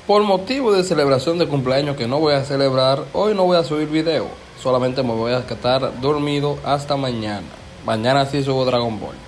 Por motivo de celebración de cumpleaños que no voy a celebrar, hoy no voy a subir video. Solamente me voy a quedar dormido hasta mañana. Mañana sí subo Dragon Ball.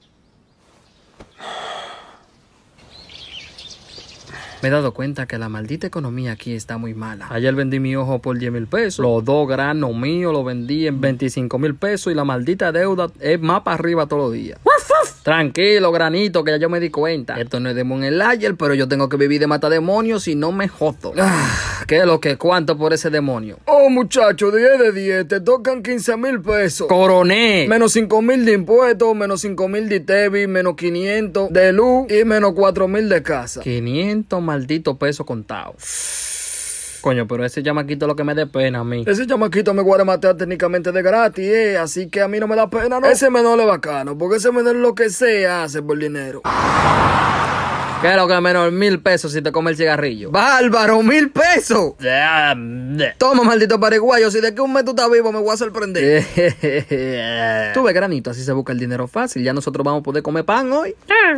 Me he dado cuenta que la maldita economía aquí está muy mala. Ayer vendí mi ojo por 10,000 pesos. Los 2 granos míos los vendí en 25,000 pesos. Y la maldita deuda es más para arriba todos los días. Tranquilo, granito, que ya yo me di cuenta. Esto no es Demon Slayer, pero yo tengo que vivir de matar demonios y no me jodo. ¿Qué es lo que? ¿Cuánto por ese demonio? Oh, muchacho, 10 de 10, te tocan 15,000 pesos. ¡Coroné! Menos 5,000 de impuestos, menos 5,000 de ITEVI, menos 500 de luz y menos 4,000 de casa. 500 malditos pesos contados. Coño, pero ese chamaquito lo que me dé pena a mí. Ese chamaquito me guarda matar técnicamente de gratis, así que a mí no me da pena, ¿no? Ese menor es bacano, porque ese menor lo que sea hace por dinero. ¿Qué es lo que menos 1,000 pesos si te come el cigarrillo? ¡Bárbaro! ¡1,000 pesos! Toma, maldito paraguayo, si de que un mes tú estás vivo me voy a sorprender. Tú ves, granito, así se busca el dinero fácil. Ya nosotros vamos a poder comer pan hoy.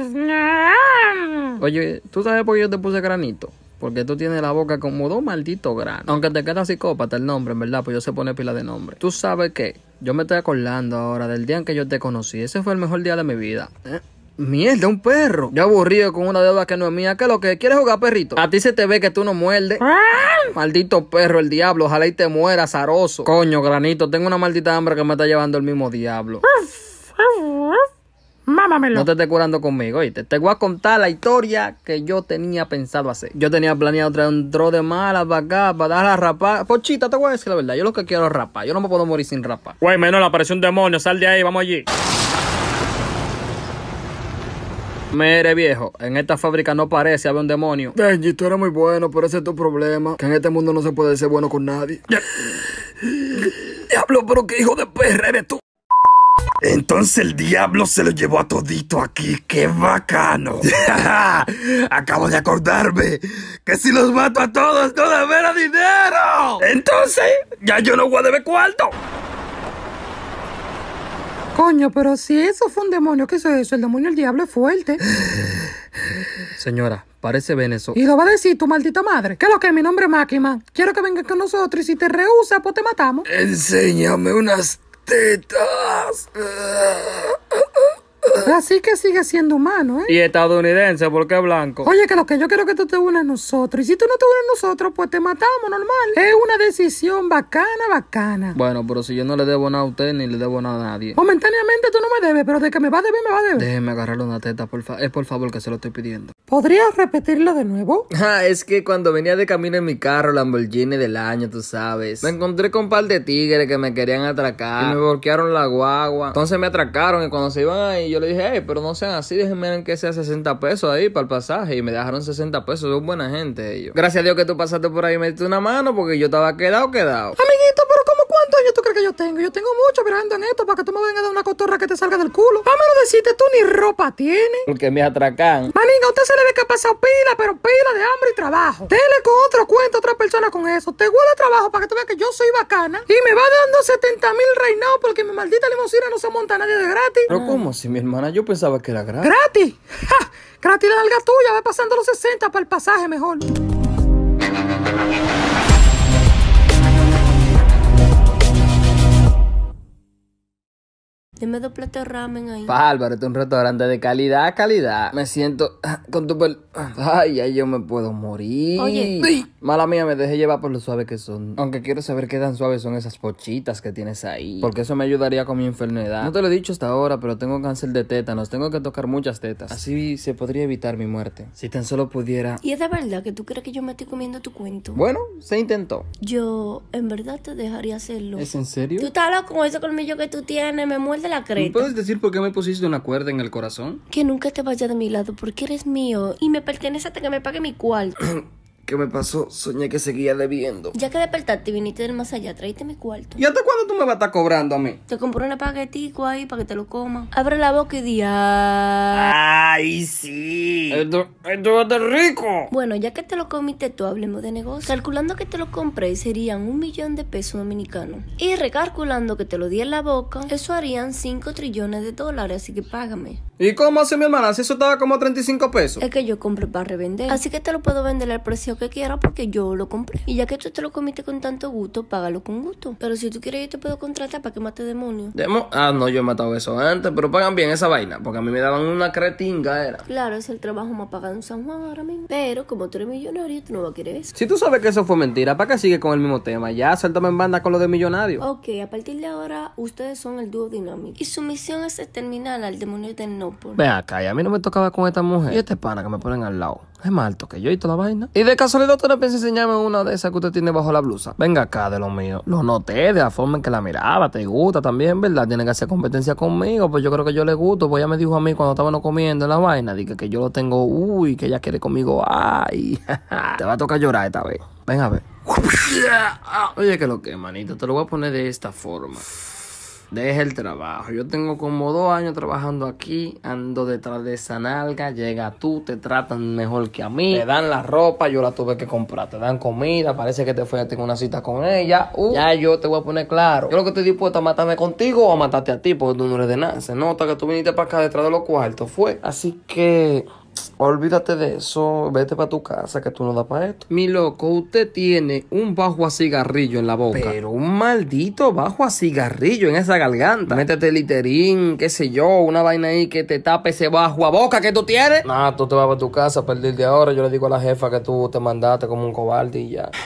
Oye, ¿tú sabes por qué yo te puse granito? Porque tú tienes la boca como 2 malditos granos. Aunque te queda psicópata el nombre, en verdad, pues yo sé poner pila de nombre. ¿Tú sabes qué? Yo me estoy acordando ahora del día en que yo te conocí. Ese fue el mejor día de mi vida. Mierda, un perro. Yo aburrido con una deuda que no es mía. ¿Qué es lo que? ¿Quieres jugar, perrito? A ti se te ve que tú no muerdes. Maldito perro, el diablo. Ojalá y te muera, azaroso. Coño, granito, tengo una maldita hambre que me está llevando el mismo diablo. Mámamelo. No te estés curando conmigo, oíste. Te voy a contar la historia que yo tenía pensado hacer. Yo tenía planeado traer un dro de malas para acá, para dar a rapar. Pochita, te voy a decir la verdad. Yo lo que quiero es rapar. Yo no me puedo morir sin rapar. Güey, menos le apareció un demonio. Sal de ahí, vamos allí. Mire, viejo, en esta fábrica no parece haber un demonio. Benji, tú eres muy bueno, pero ese es tu problema. Que en este mundo no se puede ser bueno con nadie. Diablo, pero qué hijo de perra eres tú. Entonces el diablo se lo llevó a todito aquí. ¡Qué bacano! Acabo de acordarme que si los mato a todos no deberá dinero. Entonces, ya yo no voy a deber cuarto. Coño, pero si eso fue un demonio, ¿qué es eso? El demonio, el diablo es fuerte. Señora, parece Venezo. Y lo va a decir tu maldita madre. ¿Qué es lo que es? Mi nombre es Máquina. Quiero que vengas con nosotros y si te rehusas, pues te matamos. Enséñame unas tetas. Así que sigue siendo humano, Y estadounidense, ¿por qué blanco? Oye, que lo que yo quiero que tú te unas a nosotros. Y si tú no te unes a nosotros, pues te matamos, normal. Es una decisión bacana. Bueno, pero si yo no le debo nada a usted ni le debo nada a nadie. Momentáneamente tú no me debes, pero de que me va a deber, me va a deber. Déjeme agarrarle una teta, por favor. Es por favor que se lo estoy pidiendo. ¿Podrías repetirlo de nuevo? Es que cuando venía de camino en mi carro Lamborghini del año, tú sabes, me encontré con un par de tigres que me querían atracar y me bloquearon la guagua. Entonces me atracaron y cuando se iban ahí yo le dije, hey, pero no sean así, déjenme que sea 60 pesos ahí para el pasaje. Y me dejaron 60 pesos, son buena gente ellos. Gracias a Dios que tú pasaste por ahí y me diste una mano porque yo estaba quedado. Amiguito, pero ¿cómo cuántos años tú crees que yo tengo? Yo tengo mucho mirando en esto para que tú me vengas a dar una cotorra que te salga del culo. Vámonos a decirte, tú ni ropa tienes. Porque me atracan. Maninga, a usted se le ve que ha pasado pila, pero pila de hambre y trabajo. Dele con otro cuento a otra persona con eso. Te guarda trabajo para que tú veas que yo soy bacana. Y me va dando 70,000 reinados porque mi maldita limusina no se monta a nadie de gratis. Pero ¿cómo? Si mi hermana yo pensaba que era gratis. ¡Gratis! ¡Ja! ¡Gratis la nalga tuya! Va pasando los 60 para el pasaje mejor. Deme 2 platos de ramen ahí. Álvaro, este es un restaurante de calidad. Me siento con tu Ay, ya yo me puedo morir. Oye. Ay, mala mía, me dejé llevar por lo suave que son. Aunque quiero saber qué tan suaves son esas pochitas que tienes ahí. Porque eso me ayudaría con mi enfermedad. No te lo he dicho hasta ahora, pero tengo cáncer de tétanos. Tengo que tocar muchas tetas. Así se podría evitar mi muerte. Si tan solo pudiera. ¿Y es de verdad que tú crees que yo me estoy comiendo tu cuento? Bueno, se intentó. Yo, en verdad, te dejaría hacerlo. ¿Es en serio? Tú estás loco con ese colmillo que tú tienes, me muerde la ¿Me creta. puedes decir por qué me pusiste una cuerda en el corazón? Que nunca te vayas de mi lado porque eres mío y me pertenece hasta que me pague mi cuarto. ¿Qué me pasó? Soñé que seguía debiendo. Ya que despertaste y viniste del más allá, tráete mi cuarto. ¿Y hasta cuándo tú me vas a estar cobrando a mí? Te compré un espaguetico ahí para que te lo comas. Abre la boca y di "Ah". ¡Ay, sí! Esto va a estar rico. Bueno, ya que te lo comiste tú, hablemos de negocio. Calculando que te lo compré serían 1,000,000 de pesos dominicanos. Y recalculando que te lo di en la boca, eso harían 5 trillones de dólares, así que págame. ¿Y cómo hace mi hermana? Si eso estaba como 35 pesos. Es que yo compré para revender. Así que te lo puedo vender al precio que quiera porque yo lo compré. Y ya que tú te lo comiste con tanto gusto, págalo con gusto. Pero si tú quieres, yo te puedo contratar para que mate demonios. No, yo he matado eso antes, pero pagan bien esa vaina, porque a mí me daban una cretinga, era. Claro, es el trabajo más pagado en San Juan ahora mismo. Pero como tú eres millonario, tú no vas a querer eso. Si tú sabes que eso fue mentira, ¿para qué sigue con el mismo tema? Ya, suéltame en banda con lo de millonario. Ok, a partir de ahora, ustedes son el dúo dinámico. Y su misión es exterminar al demonio del Nopal. Ve acá, y a mí no me tocaba con esta mujer. Y este pana que me ponen al lado. Es más alto que yo y toda la vaina. Y de casualidad usted no piensa enseñarme una de esas que usted tiene bajo la blusa. Venga acá, de lo mío. Lo noté de la forma en que la miraba. Te gusta también, ¿verdad? Tiene que hacer competencia conmigo. Pues yo creo que yo le gusto. Pues ella me dijo a mí cuando estábamos comiendo en la vaina. Dije que yo lo tengo, que ella quiere conmigo. Ay, te va a tocar llorar esta vez. Ven a ver. Oye, que lo que, manito. Te lo voy a poner de esta forma. Deja el trabajo. Yo tengo como 2 años trabajando aquí. Ando detrás de esa nalga. Llega tú, te tratan mejor que a mí. Te dan la ropa, yo la tuve que comprar. Te dan comida, parece que te fui a tener una cita con ella. Ya yo te voy a poner claro. Yo lo que estoy dispuesto a matarme contigo o a matarte a ti, porque tú no eres de nada. Se nota que tú viniste para acá detrás de los cuartos, fue. Así que olvídate de eso, vete para tu casa que tú no das para esto. Mi loco, usted tiene un bajo a cigarrillo en la boca. Pero un maldito bajo a cigarrillo en esa garganta. Métete literín, qué sé yo, una vaina ahí que te tape ese bajo a boca que tú tienes. Nah, tú te vas para tu casa a partir de ahora. Yo le digo a la jefa que tú te mandaste como un cobarde y ya.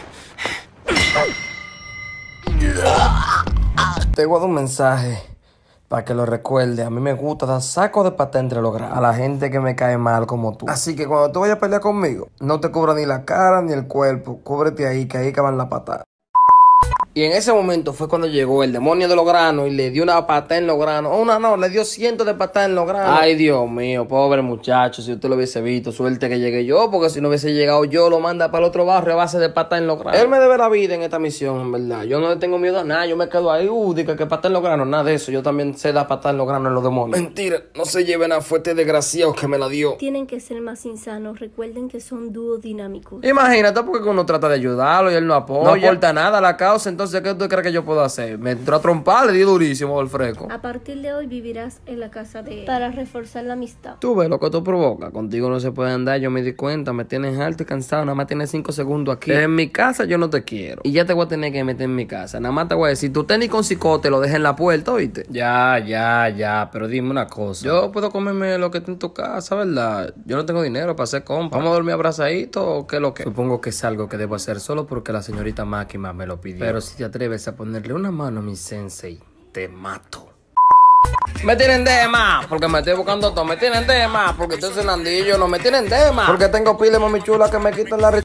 Te voy a dar un mensaje para que lo recuerde. A mí me gusta dar saco de paté entre los granos a la gente que me cae mal como tú. Así que cuando tú vayas a pelear conmigo, no te cubra ni la cara ni el cuerpo. Cúbrete ahí, que ahí caban la patada. Y en ese momento fue cuando llegó el demonio de los granos y le dio una patada en los granos. Le dio cientos de patadas en los granos. Ay, Dios mío, pobre muchacho, si usted lo hubiese visto, suerte que llegué yo, porque si no hubiese llegado yo, lo manda para el otro barrio a base de patadas en los granos. Él me debe la vida en esta misión, en verdad. Yo no le tengo miedo a nada, yo me quedo ahí, diga que patada en los granos, nada de eso. Yo también sé dar patada en los granos en los demonios. Mentira, no se lleven a fuerte desgraciado que me la dio. Tienen que ser más insanos, recuerden que son dúos dinámicos. Imagínate, porque uno trata de ayudarlo y él no apoya. No aporta nada a la causa, entonces, ¿qué tú crees que yo puedo hacer? Me entró a trompar, le di durísimo al fresco. A partir de hoy vivirás en la casa de él para reforzar la amistad. Tú ves lo que tú provocas. Contigo no se puede andar, yo me di cuenta. Me tienes alto y cansado, nada más tienes 5 segundos aquí. En mi casa yo no te quiero. Y ya te voy a tener que meter en mi casa. Nada más te voy a decir, tú tenis con cicote lo dejas en la puerta, ¿oíste? Ya, pero dime una cosa. Yo puedo comerme lo que está en tu casa, ¿verdad? Yo no tengo dinero para hacer compras. ¿Vamos a dormir abrazaditos o qué es lo que? Supongo que es algo que debo hacer solo porque la señorita Máquina me lo pidió. Pero si te atreves a ponerle una mano a mi sensei, te mato. Me tienen de más, porque me estoy buscando todo. Me tienen de más, porque estoy cenandillo. No me tienen de más, porque tengo pile mami chula que me quitan la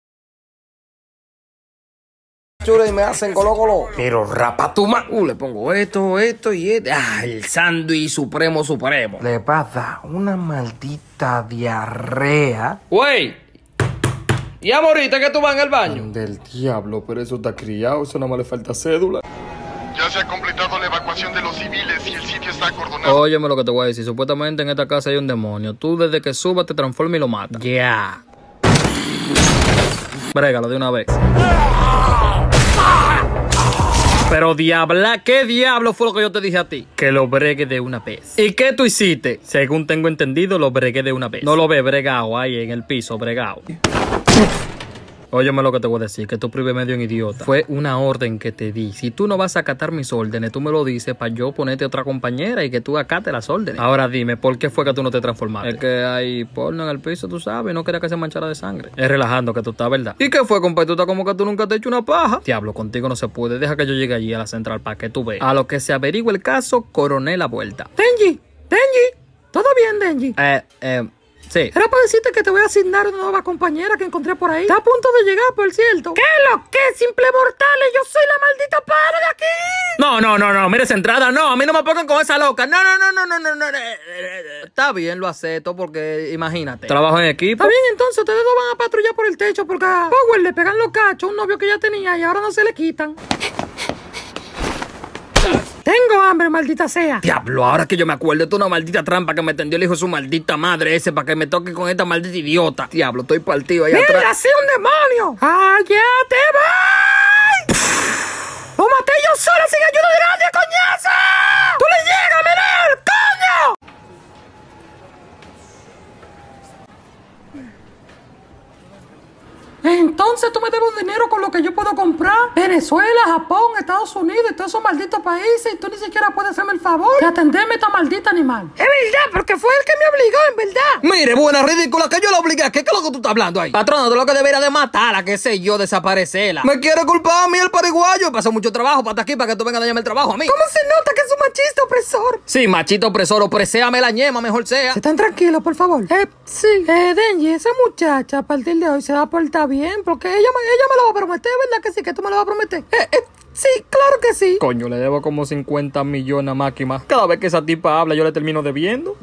rechura y me hacen colo. Pero rapatuma. Le pongo esto y esto. El sándwich supremo. Le pasa una maldita diarrea. Güey. ¿Y amorita que tú vas en el baño? Del diablo, pero eso está criado. Eso nada más le falta cédula. Ya se ha completado la evacuación de los civiles y el sitio está acordonado. Óyeme lo que te voy a decir. Supuestamente en esta casa hay un demonio. Tú desde que subas te transformas y lo matas. Ya. Brégalo de una vez. Pero diabla, ¿qué diablo fue lo que yo te dije a ti? Que lo bregue de una vez. ¿Y qué tú hiciste? Según tengo entendido, lo bregué de una vez. No lo ve bregado ahí en el piso, bregado. Óyeme lo que te voy a decir, que tú prives medio en idiota. Fue una orden que te di. Si tú no vas a acatar mis órdenes, tú me lo dices para yo ponerte otra compañera y que tú acates las órdenes. Ahora dime, ¿por qué fue que tú no te transformaste? Es que hay porno en el piso, tú sabes, no quería que se manchara de sangre. Es relajando que tú estás, ¿verdad? ¿Y qué fue, compadre? Tú estás como que tú nunca te has hecho una paja. Diablo, contigo no se puede. Deja que yo llegue allí a la central para que tú veas. A lo que se averigüe el caso, coroné la vuelta. Denji, ¿todo bien, Denji? Sí. Era para decirte que te voy a asignar una nueva compañera que encontré por ahí. Está a punto de llegar, por cierto. ¿Qué lo que? Simple mortales, yo soy la maldita para de aquí. No, mire esa entrada, no, a mí no me pongan con esa loca. No. Está bien, lo acepto porque imagínate. Trabajo en equipo. Está bien, entonces ustedes dos van a patrullar por el techo porque a Power le pegan los cachos a un novio que ya tenía y ahora no se le quitan. Tengo hambre, maldita sea. Diablo, ahora que yo me acuerdo de una maldita trampa que me tendió el hijo de su maldita madre ese para que me toque con esta maldita idiota. Diablo, estoy partido ahí atrás. ¡Mira, sí, un demonio! ¡Allá te voy! ¡Lo maté yo sola sin ayuda de nadie, coñazo! ¡Tú le llegas, Menel, coño! Entonces tú me debes un dinero con lo que yo puedo comprar. Venezuela, Japón, Estados Unidos y todos esos malditos países. Y tú ni siquiera puedes hacerme el favor de atenderme a esta maldita animal. Es verdad, porque fue el que me obligó, en verdad. Mire, buena ridícula, que yo la obligué. ¿Qué es lo que tú estás hablando ahí? Patrona, tú lo que deberías de matarla, qué sé yo, desaparecerla. Me quiere culpar a mí el pariguayo. Pasó mucho trabajo para estar aquí, para que tú vengas a dañarme el trabajo a mí. ¿Cómo se nota que es un machista opresor? Sí, machito opresor, opreséame la ñema, mejor sea. ¿Están tranquilos, por favor? Sí. Denji, esa muchacha a partir de hoy se va a portar bien, porque ella me lo va a prometer, ¿verdad que sí? Que tú me lo vas a prometer. Sí, claro que sí. Coño, le debo como 50 millones a Máquina. Cada vez que esa tipa habla, yo le termino debiendo.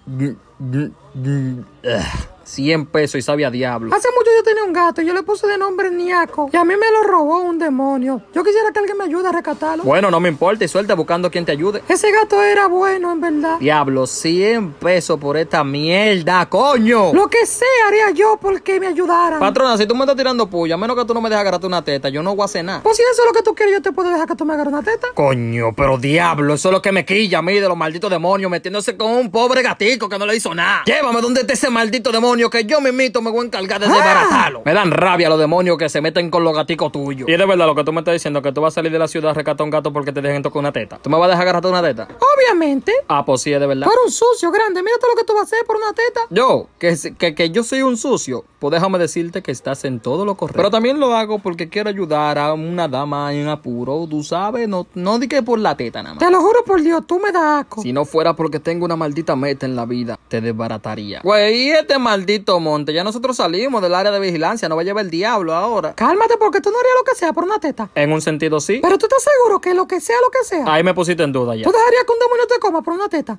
100 pesos y sabe a diablo. Hace mucho yo tenía un gato y yo le puse de nombre Niaco. Y a mí me lo robó un demonio. Yo quisiera que alguien me ayude a rescatarlo. Bueno, no me importa y suelta buscando quien te ayude. Ese gato era bueno, en verdad. Diablo, 100 pesos por esta mierda, coño. Lo que sea haría yo porque me ayudaran. Patrona, si tú me estás tirando puya, a menos que tú no me dejes agarrarte una teta, yo no voy a hacer nada. Pues si eso es lo que tú quieres, yo te puedo dejar que tú me agarres una teta. Coño, pero diablo, eso es lo que me quilla a mí de los malditos demonios metiéndose con un pobre gatico que no le hizo nada. Llévame donde esté ese maldito demonio que yo mismito me voy a encargar de desbaratarlo. Me dan rabia los demonios que se meten con los gaticos tuyos. Y es de verdad lo que tú me estás diciendo, que tú vas a salir de la ciudad a rescatar un gato porque te dejen tocar una teta. ¿Tú me vas a dejar agarrarte una teta? Obviamente. Ah, pues sí, es de verdad. Por un sucio grande, mira todo lo que tú vas a hacer por una teta. Yo, que yo soy un sucio, pues déjame decirte que estás en todo lo correcto. Pero también lo hago porque quiero ayudar a una dama en apuro, tú sabes, no di que por la teta nada más. Te lo juro por Dios, tú me das asco. Si no fuera porque tengo una maldita meta en la vida, te desbarataría. Güey, y este maldito monte, ya nosotros salimos del área de vigilancia, nos va a llevar el diablo ahora. Cálmate, porque tú no harías lo que sea por una teta. En un sentido sí. Pero tú estás seguro que lo que sea, Ahí me pusiste en duda ya. ¿Tú dejarías que un demonio te coma por una teta?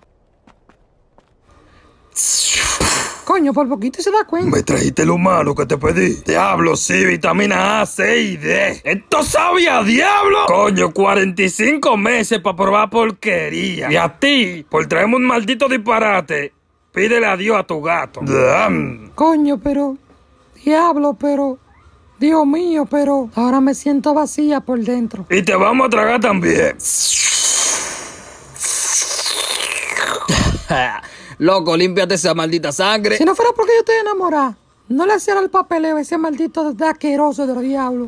Coño, por poquito se da cuenta. Me trajiste lo humano que te pedí. Diablo, sí, vitamina A, C y D. ¿Esto sabía a diablo? Coño, 45 meses para probar porquería. Y a ti, por traerme un maldito disparate, pídele adiós a tu gato. Coño, pero... Diablo, pero... Dios mío, pero... Ahora me siento vacía por dentro. Y te vamos a tragar también. Loco, límpiate esa maldita sangre. Si no fuera porque yo estoy enamorada, no le hiciera el papeleo a ese maldito de asqueroso de los diablos.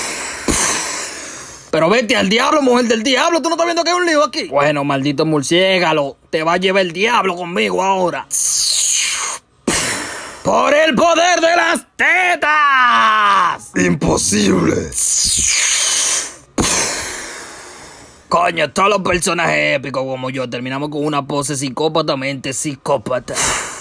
Pero vete al diablo, mujer del diablo. ¿Tú no estás viendo que hay un lío aquí? Bueno, maldito murciégalo, te va a llevar el diablo conmigo ahora. ¡Por el poder de las tetas! Imposible. Coño, todos los personajes épicos como yo terminamos con una pose psicópatamente psicópata.